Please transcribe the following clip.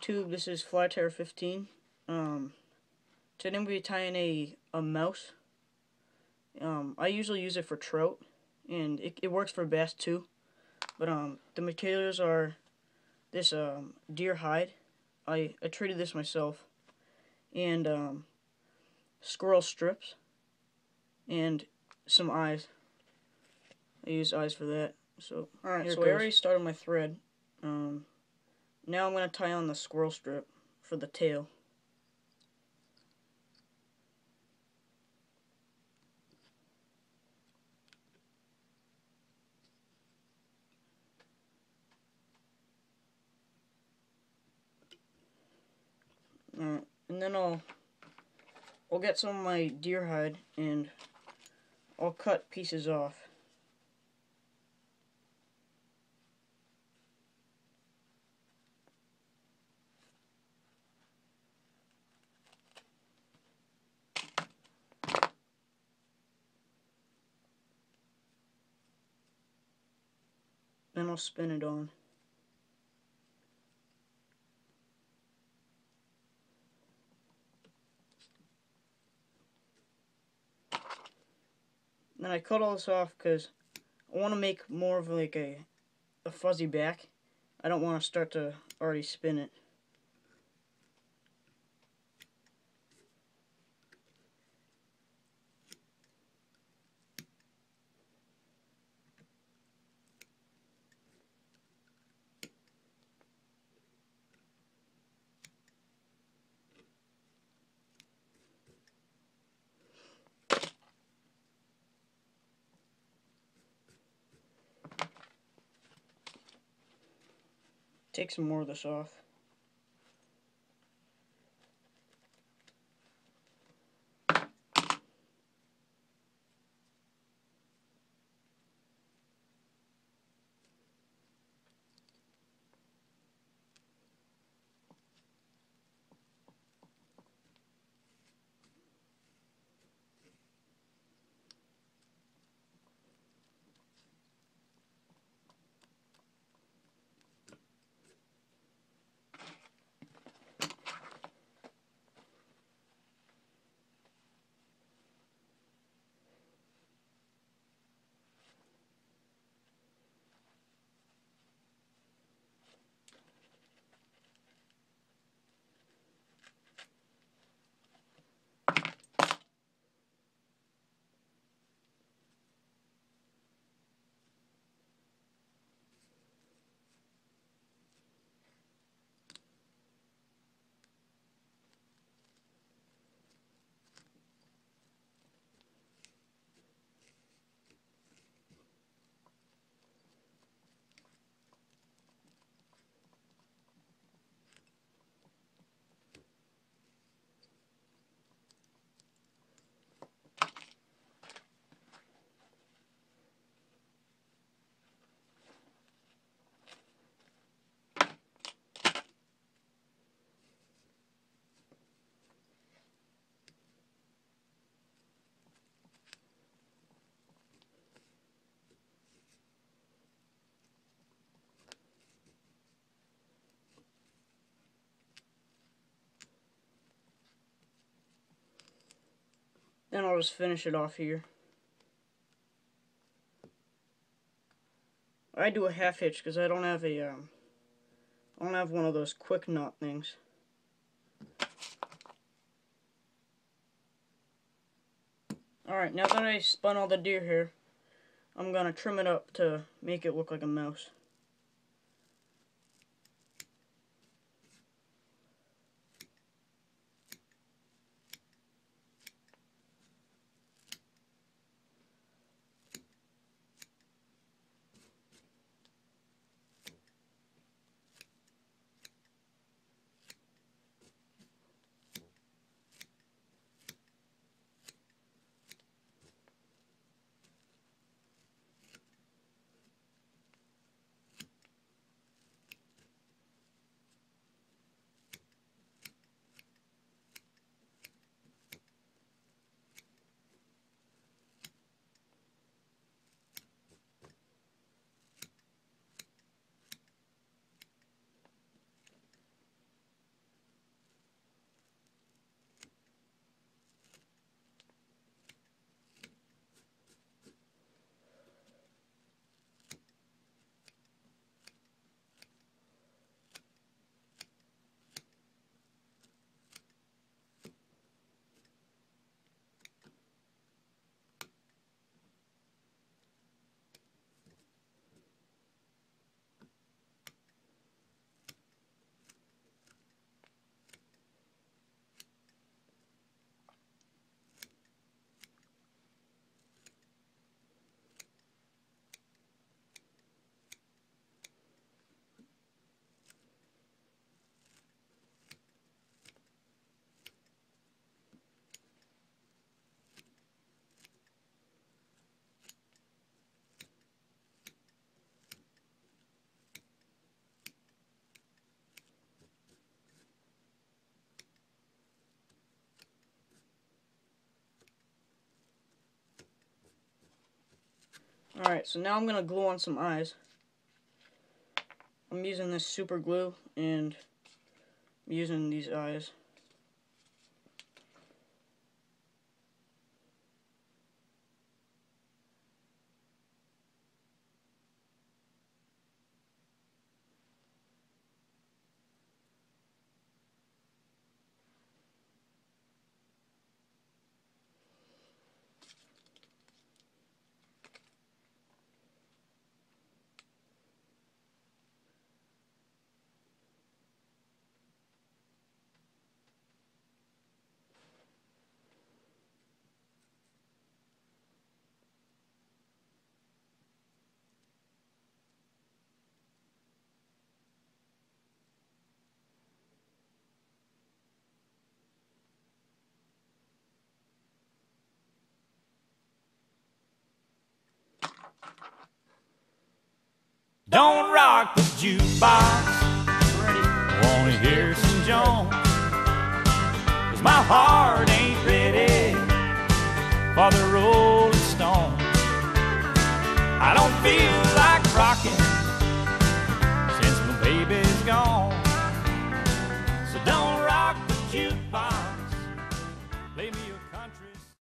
YouTube, this is Flyterror 15. Today I'm going to be tying a mouse. I usually use it for trout, and it works for bass too. But the materials are this deer hide. I treated this myself, and squirrel strips, and some eyes. I use eyes for that. So alright, so I already started my thread. Now I'm going to tie on the squirrel strip for the tail. And then I'll get some of my deer hide and I'll cut pieces off. Then I'll spin it on. Then I cut all this off because I want to make more of like a fuzzy back. I don't want to start to already spin it. Take some more of this off. Then I'll just finish it off here. I do a half hitch because I don't have one of those quick knot things. Alright, now that I spun all the deer hair, I'm gonna trim it up to make it look like a mouse. Alright, so now I'm going to glue on some eyes. I'm using this super glue and I'm using these eyes. Don't rock the jukebox, wanna hear some Jones, 'cause my heart ain't ready for the Rolling Stones. I don't feel like rocking